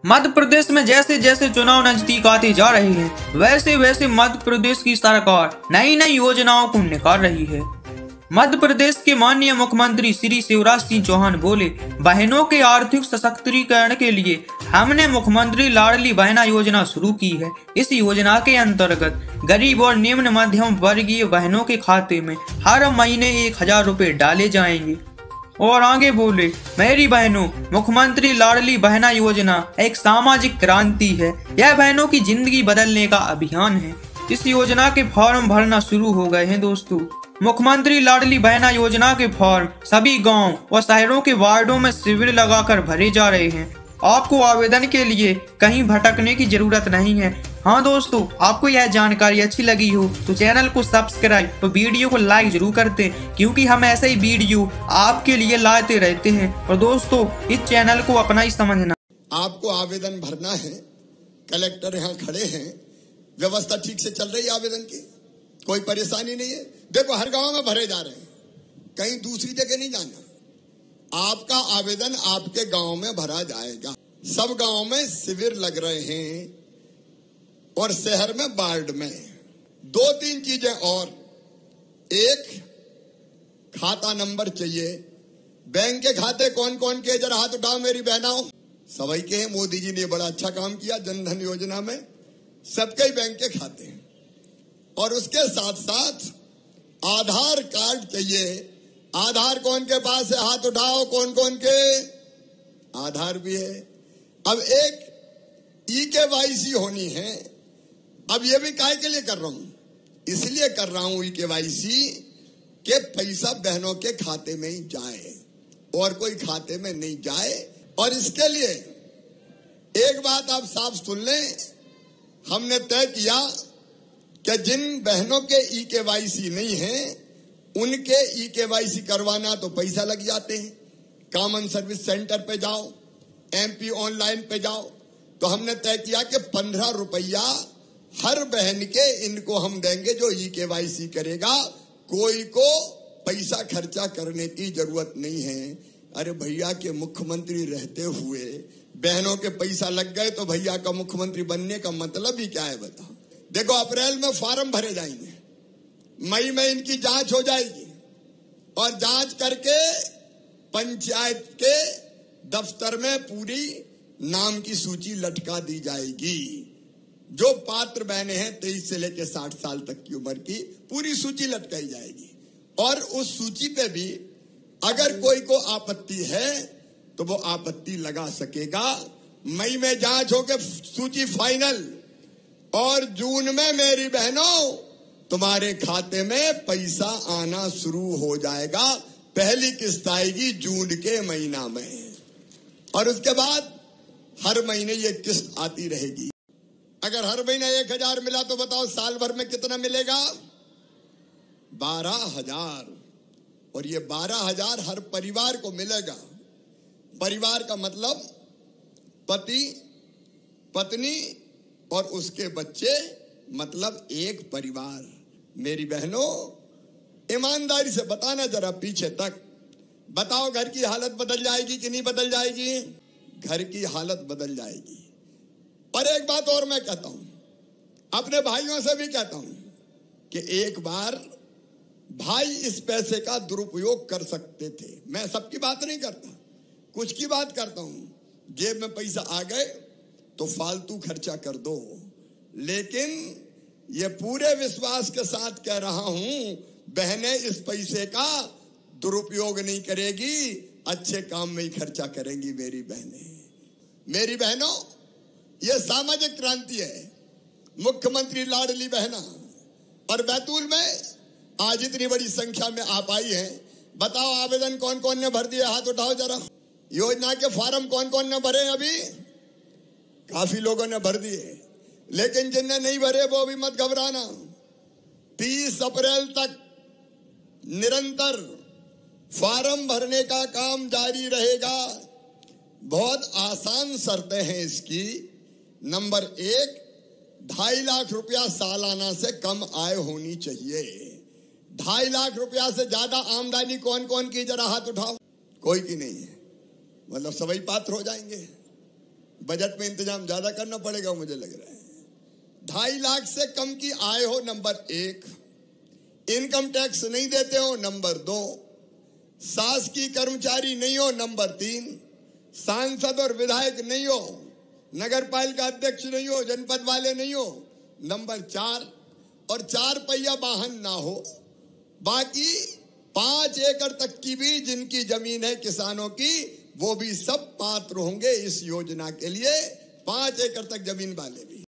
मध्य प्रदेश में जैसे जैसे चुनाव नजदीक आते जा रहे हैं वैसे वैसे मध्य प्रदेश की सरकार नई नई योजनाओं को निकाल रही है। मध्य प्रदेश के माननीय मुख्यमंत्री श्री शिवराज सिंह चौहान बोले, बहनों के आर्थिक सशक्तिकरण के लिए हमने मुख्यमंत्री लाडली बहना योजना शुरू की है। इस योजना के अंतर्गत गरीब और निम्न मध्यम वर्गीय बहनों के खाते में हर महीने 1000 रुपए डाले जाएंगे। और आगे बोले, मेरी बहनों, मुख्यमंत्री लाडली बहना योजना एक सामाजिक क्रांति है। यह बहनों की जिंदगी बदलने का अभियान है। इस योजना के फॉर्म भरना शुरू हो गए हैं दोस्तों। मुख्यमंत्री लाडली बहना योजना के फॉर्म सभी गांव और शहरों के वार्डों में शिविर लगाकर भरे जा रहे हैं। आपको आवेदन के लिए कहीं भटकने की जरूरत नहीं है। हाँ दोस्तों, आपको यह जानकारी अच्छी लगी हो तो चैनल को सब्सक्राइब और वीडियो को लाइक जरूर करते, क्योंकि हम ऐसे ही वीडियो आपके लिए लाते रहते हैं। और दोस्तों, इस चैनल को अपना ही समझना। आपको आवेदन भरना है, कलेक्टर यहाँ खड़े हैं, व्यवस्था ठीक से चल रही है आवेदन की, कोई परेशानी नहीं है। देखो, हर गांव में भरे जा रहे हैं, कहीं दूसरी जगह नहीं जाना। आपका आवेदन आपके गांव में भरा जाएगा। सब गांव में शिविर लग रहे हैं और शहर में वार्ड में 2-3 चीजें और। एक, खाता नंबर चाहिए। बैंक के खाते कौन कौन के, जरा हाथ उठाओ मेरी बहनाओं। सभी के हैं। मोदी जी ने बड़ा अच्छा काम किया जनधन योजना में, सबके बैंक के खाते हैं। और उसके साथ साथ आधार कार्ड चाहिए। आधार कौन के पास है, हाथ उठाओ। कौन कौन के आधार भी है। अब एक EKYC होनी है। अब ये भी काहे के लिए कर रहा हूं, इसलिए कर रहा हूं EKYC के पैसा बहनों के खाते में ही जाए और कोई खाते में नहीं जाए। और इसके लिए एक बात आप साफ सुन लें, हमने तय किया कि जिन बहनों के EKYC नहीं है उनके EKYC करवाना तो पैसा लग जाते हैं। कॉमन सर्विस सेंटर पे जाओ, MP ऑनलाइन पे जाओ। तो हमने तय किया कि 15 रुपया हर बहन के इनको हम देंगे जो EKYC करेगा। कोई को पैसा खर्चा करने की जरूरत नहीं है। अरे भैया के मुख्यमंत्री रहते हुए बहनों के पैसा लग गए तो भैया का मुख्यमंत्री बनने का मतलब ही क्या है बताओ। देखो, अप्रैल में फॉर्म भरे जाएंगे, मई में इनकी जांच हो जाएगी और जांच करके पंचायत के दफ्तर में पूरी नाम की सूची लटका दी जाएगी। जो पात्र बहनें हैं 23 से लेकर 60 साल तक की उम्र की, पूरी सूची लटकाई जाएगी। और उस सूची पे भी अगर कोई को आपत्ति है तो वो आपत्ति लगा सकेगा। मई में जांच होकर सूची फाइनल और जून में मेरी बहनों तुम्हारे खाते में पैसा आना शुरू हो जाएगा। पहली किस्त आएगी जून के महीना में और उसके बाद हर महीने ये किस्त आती रहेगी। अगर हर महीने 1000 मिला तो बताओ साल भर में कितना मिलेगा? 12,000। और ये 12,000 हर परिवार को मिलेगा। परिवार का मतलब पति, पत्नी और उसके बच्चे, मतलब एक परिवार। मेरी बहनों, ईमानदारी से बताना जरा पीछे तक, बताओ घर की हालत बदल जाएगी कि नहीं बदल जाएगी? घर की हालत बदल जाएगी। और एक बात और मैं कहता हूं, अपने भाइयों से भी कहता हूं कि एक बार भाई इस पैसे का दुरुपयोग कर सकते थे। मैं सबकी बात नहीं करता, कुछ की बात करता हूं। जेब में पैसा आ गए तो फालतू खर्चा कर दो, लेकिन ये पूरे विश्वास के साथ कह रहा हूं, बहनें इस पैसे का दुरुपयोग नहीं करेगी, अच्छे काम में ही खर्चा करेंगी। मेरी बहनें, मेरी बहनों, ये सामाजिक क्रांति है। मुख्यमंत्री लाडली बहना। और बैतूल में आज इतनी बड़ी संख्या में आप आई हैं, बताओ आवेदन कौन कौन ने भर दिया, हाथ उठाओ जरा। योजना के फॉर्म कौन कौन ने भरे? अभी काफी लोगों ने भर दिए, लेकिन जिनने नहीं भरे वो भी मत घबराना। 30 अप्रैल तक निरंतर फॉर्म भरने का काम जारी रहेगा। बहुत आसान शर्तें हैं इसकी। नंबर 1, 2.5 लाख रुपया सालाना से कम आय होनी चाहिए। 2.5 लाख रुपया से ज्यादा आमदनी कौन कौन की, जरा हाथ उठाओ। कोई की नहीं है, मतलब सभी पात्र हो जाएंगे। बजट में इंतजाम ज्यादा करना पड़ेगा मुझे लग रहा है। 2.5 लाख से कम की आय हो नंबर 1, इनकम टैक्स नहीं देते हो नंबर 2, शासकीय कर्मचारी नहीं हो नंबर 3, सांसद और विधायक नहीं हो, नगर पालिका अध्यक्ष नहीं हो, जनपद वाले नहीं हो नंबर 4, और 4 पहिया वाहन ना हो। बाकी 5 एकड़ तक की भी जिनकी जमीन है किसानों की, वो भी सब पात्र होंगे इस योजना के लिए। 5 एकड़ तक जमीन वाले भी।